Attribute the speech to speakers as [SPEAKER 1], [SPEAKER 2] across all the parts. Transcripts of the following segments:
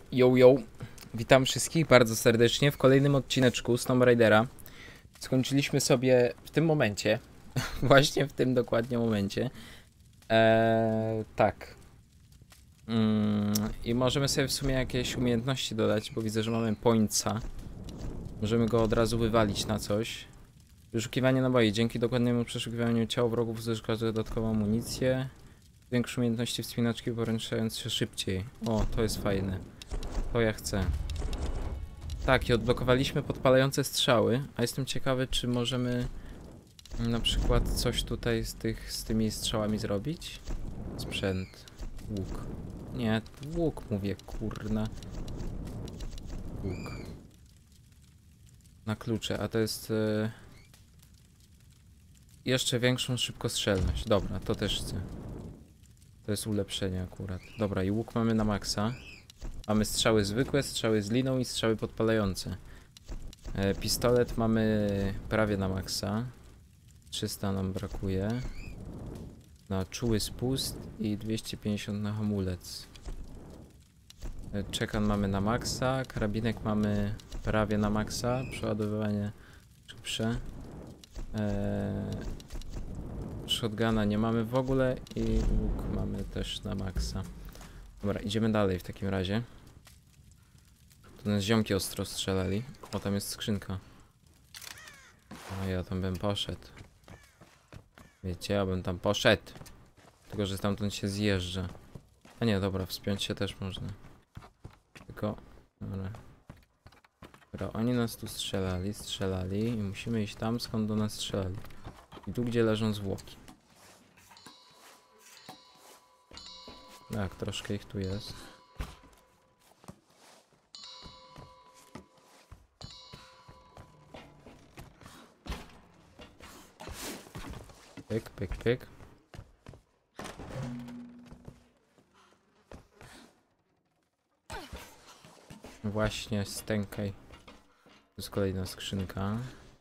[SPEAKER 1] Yo, yo. Witam wszystkich bardzo serdecznie w kolejnym odcineczku z Tomb Raidera. Skończyliśmy sobie w tym momencie, właśnie w tym dokładnie momencie. Tak. I możemy sobie w sumie jakieś umiejętności dodać, bo widzę, że mamy pointsa. Możemy go od razu wywalić na coś. Wyszukiwanie naboi. Dzięki dokładnemu przeszukiwaniu ciał wrogów uzyska dodatkową amunicję. Większe umiejętności wspinaczki, poręczając się szybciej. O, to jest fajne. To ja chcę. Tak, i odblokowaliśmy podpalające strzały, a jestem ciekawy, czy możemy na przykład coś tutaj z tymi strzałami zrobić? Sprzęt. Łuk. Nie, łuk mówię, kurna. Łuk. Na klucze, a to jest jeszcze większą szybkostrzelność. Dobra, to też chcę. To jest ulepszenie akurat. Dobra, i łuk mamy na maksa. Mamy strzały zwykłe, strzały z liną i strzały podpalające. Pistolet mamy prawie na maksa. 300 nam brakuje. Na czuły spust i 250 na hamulec. Czekan mamy na maksa. Karabinek mamy prawie na maksa. Przeładowywanie szybsze. Shotguna nie mamy w ogóle i łuk mamy też na maksa. Dobra, idziemy dalej w takim razie. Tu nas ziomki ostro strzelali. O, tam jest skrzynka. A ja tam bym poszedł. Wiecie, ja bym tam poszedł. Tylko, że stamtąd się zjeżdża. A nie, dobra, wspiąć się też można. Tylko... Dobra. Dobra, oni nas tu strzelali i musimy iść tam, skąd do nas strzelali. I tu, gdzie leżą zwłoki. Tak, troszkę ich tu jest. Pyk, pyk, pyk. Właśnie, stękaj. To jest kolejna skrzynka.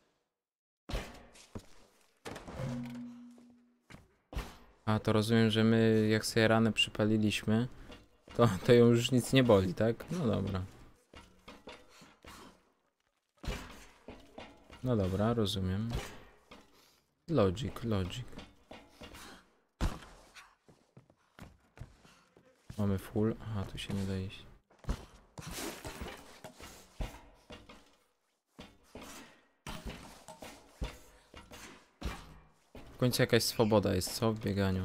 [SPEAKER 1] A, to rozumiem, że my jak sobie ranę przypaliliśmy, to ją już nic nie boli, tak? No dobra. No dobra, rozumiem. Logic. Mamy full. Aha, tu się nie da iść. W końcu jakaś swoboda jest, co? W bieganiu.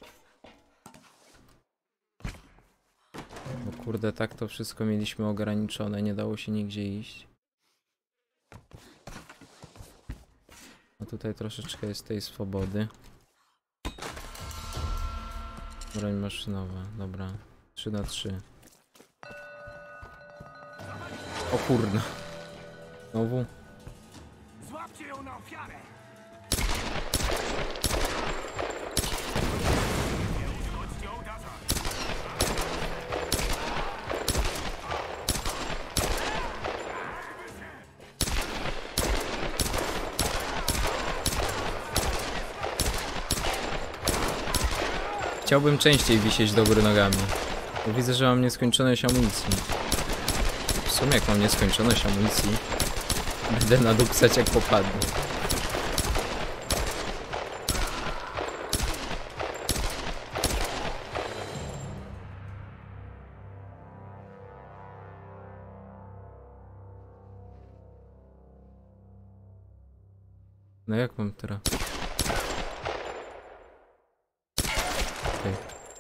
[SPEAKER 1] Bo kurde, tak to wszystko mieliśmy ograniczone, nie dało się nigdzie iść. A tutaj troszeczkę jest tej swobody. Broń maszynowa, dobra. 3 na 3. O kurna. Znowu?
[SPEAKER 2] Złapcie ją na ofiarę! Nie uszkodźcie ołtarza!
[SPEAKER 1] Chciałbym częściej wisieć do góry nogami. Bo widzę, że mam nieskończoność amunicji. W sumie jak mam nieskończoność amunicji, będę naduksać jak popadnie. No jak mam teraz? Okay.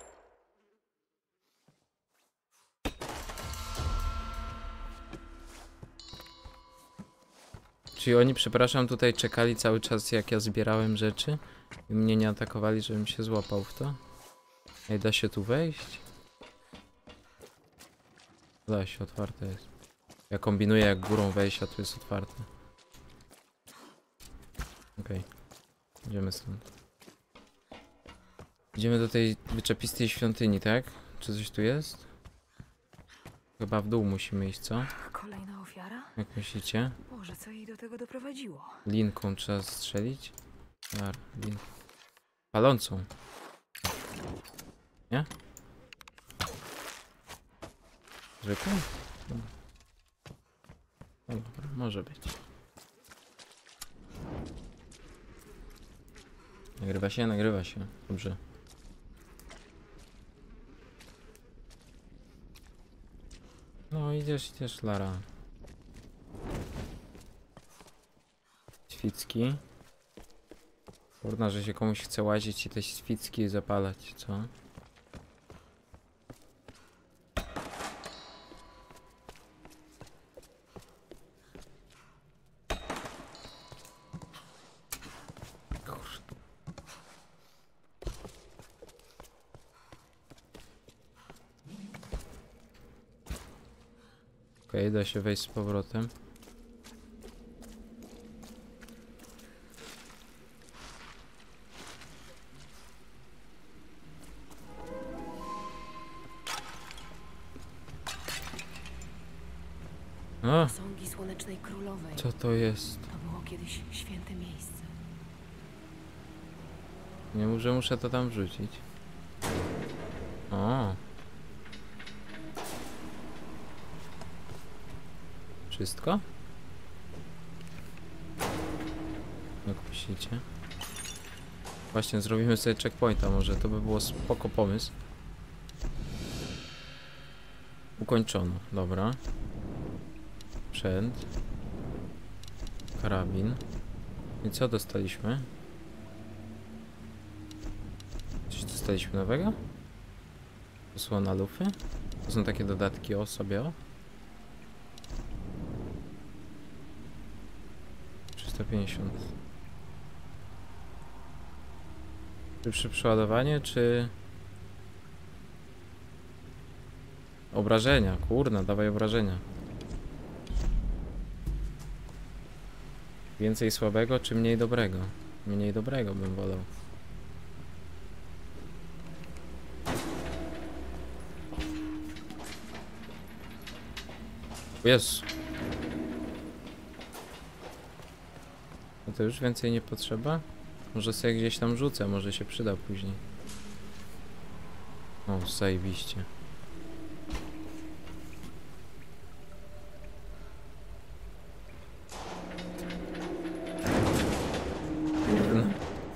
[SPEAKER 1] Czyli oni, przepraszam, tutaj czekali cały czas jak ja zbierałem rzeczy i mnie nie atakowali, żebym się złapał w to? Ej, da się tu wejść? Da się, otwarte jest. Ja kombinuję jak górą wejść, a tu jest otwarte. Okej. Idziemy stąd. Idziemy do tej wyczepistej świątyni, tak? Czy coś tu jest? Chyba w dół musimy iść, co?
[SPEAKER 3] Kolejna ofiara?
[SPEAKER 1] Jak myślicie?
[SPEAKER 3] Boże, co jej do tego doprowadziło?
[SPEAKER 1] Linką trzeba strzelić? Linką. Palącą. Nie? Zwykły? No dobra, może być. Nagrywa się, nagrywa się. Dobrze. No idziesz, Lara. Świcki. Kurna, że się komuś chce łazić i te świcki zapalać, co? Okej, da się wejść z powrotem. A,
[SPEAKER 3] Posągi Słonecznej Królowej.
[SPEAKER 1] co to jest?
[SPEAKER 3] To było kiedyś święte miejsce.
[SPEAKER 1] Nie mów, że muszę to tam wrzucić. O. Wszystko? Jak myślicie? Właśnie, zrobimy sobie checkpointa może, to by było spoko pomysł. Ukończono, dobra. Sprzęt. Karabin. I co dostaliśmy? Coś dostaliśmy nowego? Osłona lufy? To są takie dodatki o sobie, o? 350. Szybsze przeładowanie, czy... Obrażenia, kurna, dawaj obrażenia. Więcej słabego, czy mniej dobrego? Mniej dobrego bym wolał. Jezu. No to już więcej nie potrzeba? Może sobie gdzieś tam rzucę, może się przyda później. O, zajebiście. Kurna.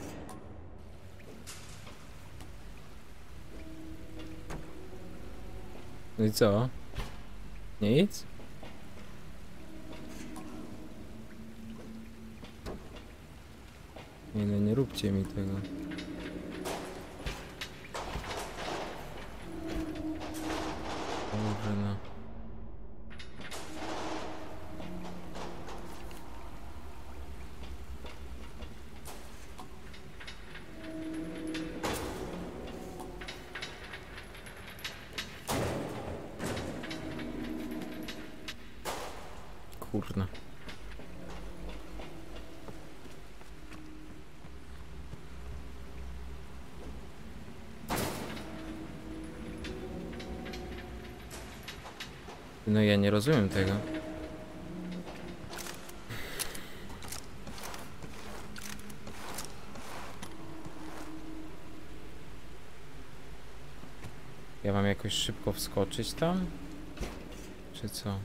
[SPEAKER 1] No i co? Nic? Nie, no nie róbcie mi tego. Boże no. Kurna. No ja nie rozumiem tego. Ja mam jakoś szybko wskoczyć tam? Czy co?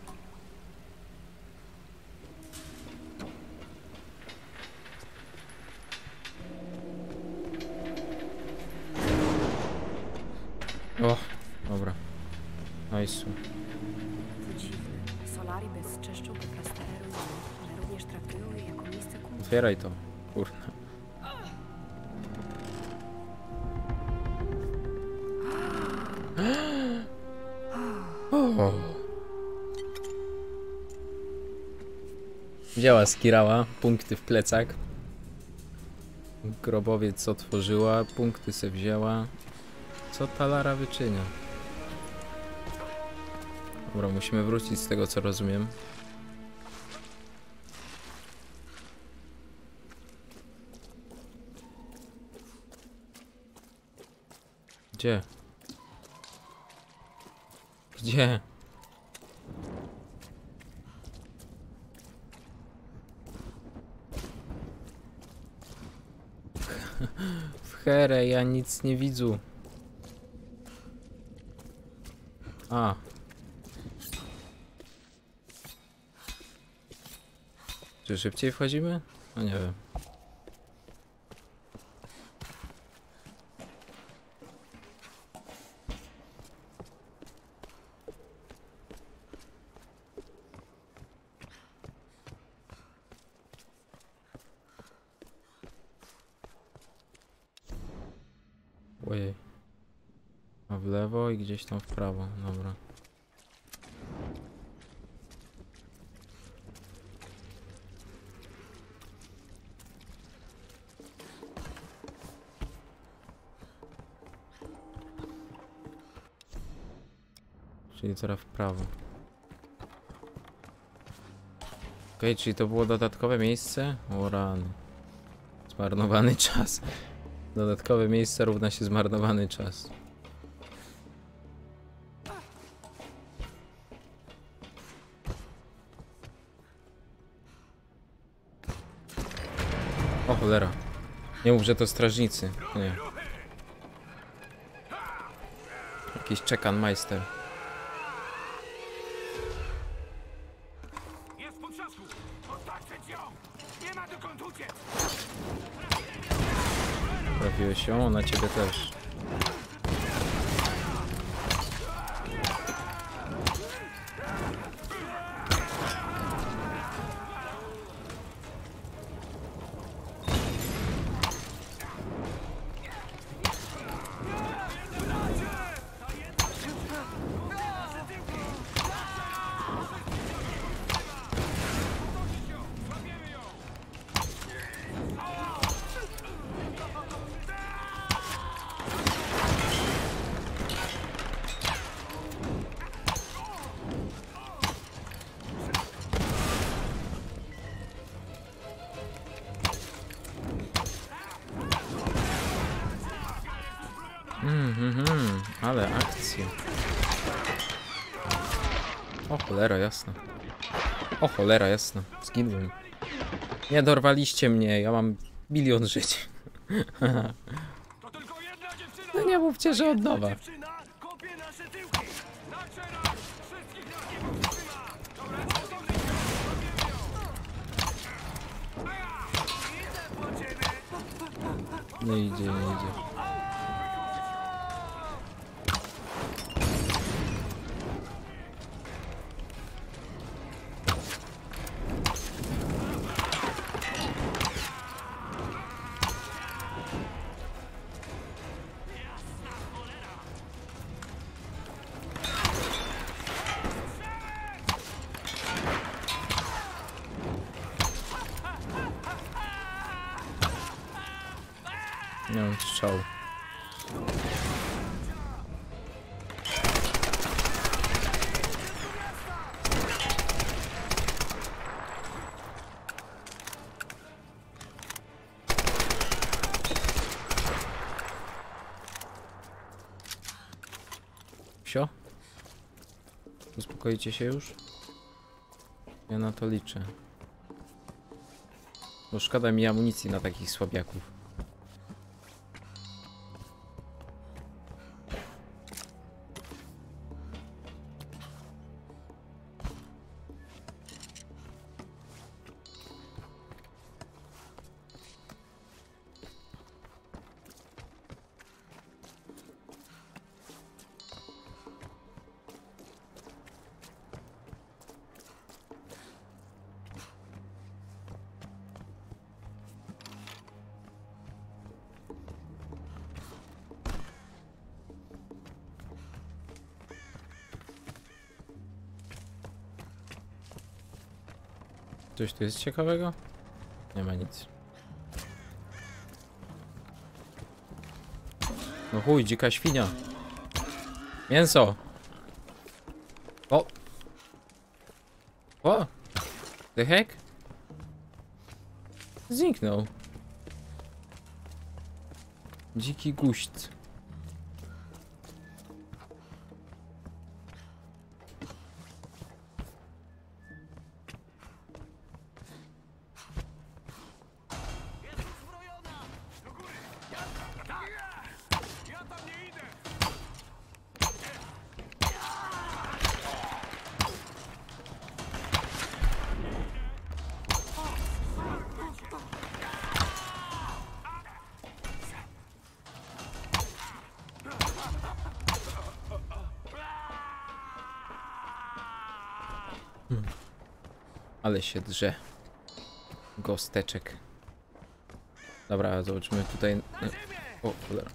[SPEAKER 1] O, dobra. Nice.
[SPEAKER 3] To dziwne. Solari bezczeszczą te plastery ruiny, ale również traktują je jako miejsce kultu.
[SPEAKER 1] Otwieraj to. Kurna. O. Wzięła skirała, punkty w plecak. Grobowiec otworzyła, punkty se wzięła. Co ta Lara wyczynia? Dobra, musimy wrócić z tego co rozumiem. Gdzie? Gdzie? W herę, ja nic nie widzę. A. Czy szybciej wchodzimy? No nie wiem. Ojej. A w lewo i gdzieś tam w prawo. Dobra. Czyli teraz w prawo. Okej, czyli to było dodatkowe miejsce? O rany. Zmarnowany czas. Dodatkowe miejsce równa się zmarnowany czas. O cholera. Nie mów, że to strażnicy. Nie. Jakiś Czekanmeister.
[SPEAKER 2] Jest w potrzasku! Otaczać ją! Nie ma dokąd uciec!
[SPEAKER 1] Trafiłeś ją, na ciebie też. Ale akcja. O cholera jasna. O cholera jasna. Zginąłem. Nie dorwaliście mnie, ja mam 1 000 000 żyć.
[SPEAKER 2] To tylko jedna dziewczyna!
[SPEAKER 1] No nie mówcie, że od nowa.
[SPEAKER 2] Dziewczyna kopie nasze tyłki! Zaczera! Wszystkich nas nie powstrzyma! Dobra, zdążyć się! Idę po ciebie!
[SPEAKER 1] Nie idzie, nie idzie. Nie mam strzał. Wsio? Uspokoicie się już? Ja na to liczę. Bo szkoda mi amunicji na takich słabiaków. Coś tu jest ciekawego? Nie ma nic. No chuj, dzika świnia. Mięso. O. O. The heck? Zniknął. Dziki guść.
[SPEAKER 2] Ja tam nie idę!
[SPEAKER 1] Ale się drze. Gosteczek. Dobra, zobaczymy tutaj. O, cholera.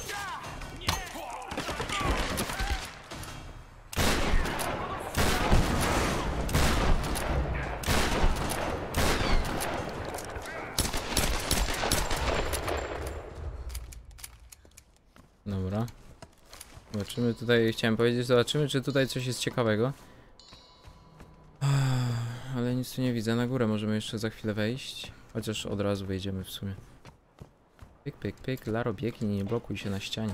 [SPEAKER 1] Dobra. Zobaczymy tutaj, chciałem powiedzieć, zobaczymy, czy tutaj coś jest ciekawego. Ale nic tu nie widzę. Na górę możemy jeszcze za chwilę wejść. Chociaż od razu wejdziemy w sumie. Pyk, pyk, pyk. Laro, biegnij, nie blokuj się na ścianie.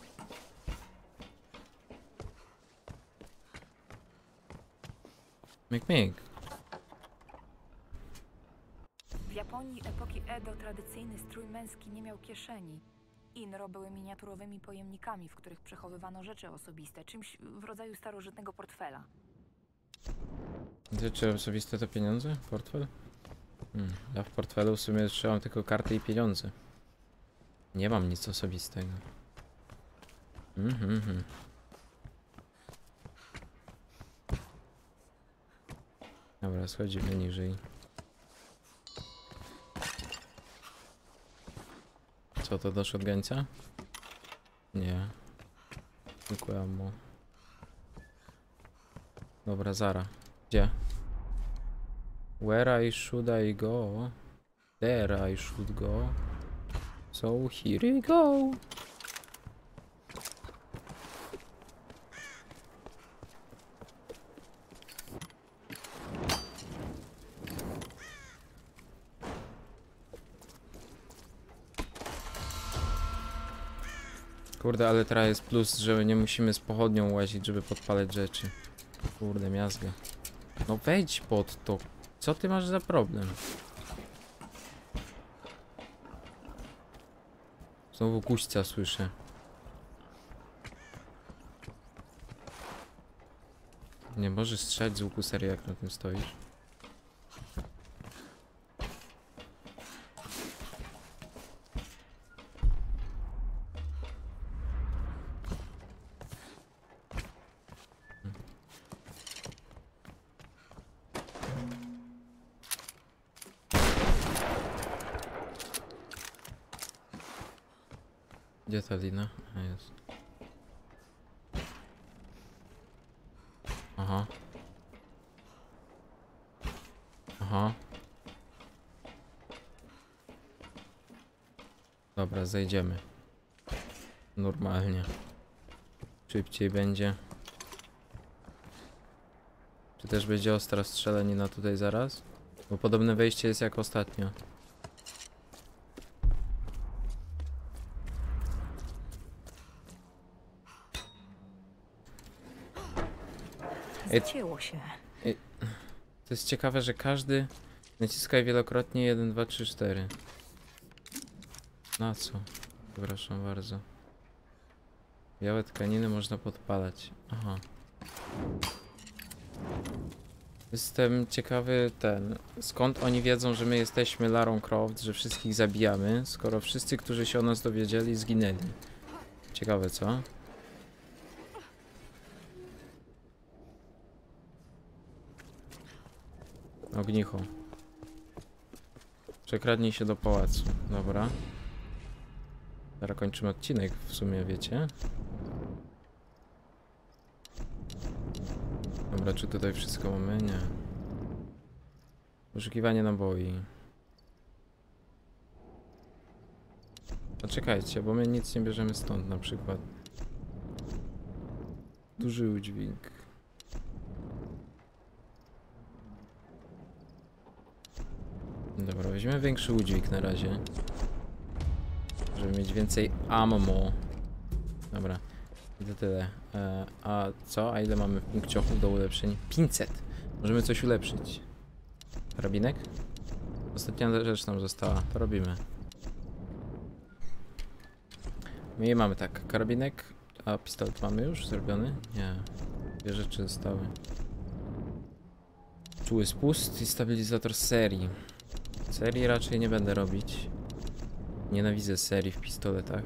[SPEAKER 1] Myk, myk.
[SPEAKER 3] W Japonii epoki Edo tradycyjny strój męski nie miał kieszeni. Inro były miniaturowymi pojemnikami, w których przechowywano rzeczy osobiste, czymś w rodzaju starożytnego portfela.
[SPEAKER 1] Rzeczy osobiste to pieniądze? Portfel? Ja w portfelu w sumie trzymam tylko karty i pieniądze. Nie mam nic osobistego. Dobra, schodzimy niżej. Co to do shotgunca? Nie. Zwykłe ammo. Dobra, Zara. Gdzie? Where I should I go? There I should go. So here we go. Kurde, ale teraz jest plus, że nie musimy z pochodnią łazić, żeby podpalać rzeczy. Kurde, miazgę. No wejdź pod to. Co ty masz za problem? Znowu guźca słyszę. Nie możesz strzelać z łuku, serio, jak na tym stoisz. Gdzie ta lina? A, jest. Aha. Aha. Dobra, zejdziemy. Normalnie. Szybciej będzie. Czy też będzie ostra strzelanina tutaj zaraz? Bo podobne wejście jest jak ostatnio.
[SPEAKER 3] Zacięło się.
[SPEAKER 1] To jest ciekawe, że każdy naciskaj wielokrotnie 1, 2, 3, 4. Na co? Przepraszam bardzo. Białe tkaniny można podpalać. Aha. Jestem ciekawy skąd oni wiedzą, że my jesteśmy Larą Croft, że wszystkich zabijamy, skoro wszyscy, którzy się o nas dowiedzieli, zginęli. Ciekawe, co? Ognicho. Przekradnij się do pałacu. Dobra. Teraz kończymy odcinek, w sumie, wiecie? Dobra, czy tutaj wszystko mamy? Nie. Poszukiwanie naboi. Poczekajcie, bo my nic nie bierzemy stąd, na przykład. Duży udźwig. Dobra, weźmiemy większy udźwig na razie. Żeby mieć więcej ammo. Dobra, i to tyle. A co? A ile mamy punkciochów do ulepszeń? 500! Możemy coś ulepszyć. Karabinek? Ostatnia rzecz nam została. To robimy. My je mamy tak. Karabinek. A pistolet mamy już zrobiony? Nie. Dwie rzeczy zostały. Czuły spust i stabilizator serii. Serii raczej nie będę robić. Nienawidzę serii w pistoletach.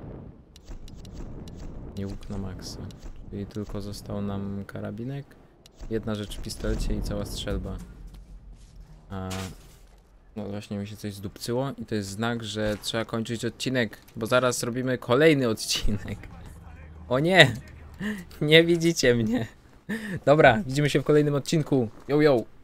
[SPEAKER 1] Nie łuk na maksa. Czyli tylko został nam karabinek Jedna rzecz w pistolecie i cała strzelba. A... No właśnie mi się coś zdupcyło i to jest znak, że trzeba kończyć odcinek, bo zaraz robimy kolejny odcinek. O nie! Nie widzicie mnie. Dobra, widzimy się w kolejnym odcinku. Yo, yo!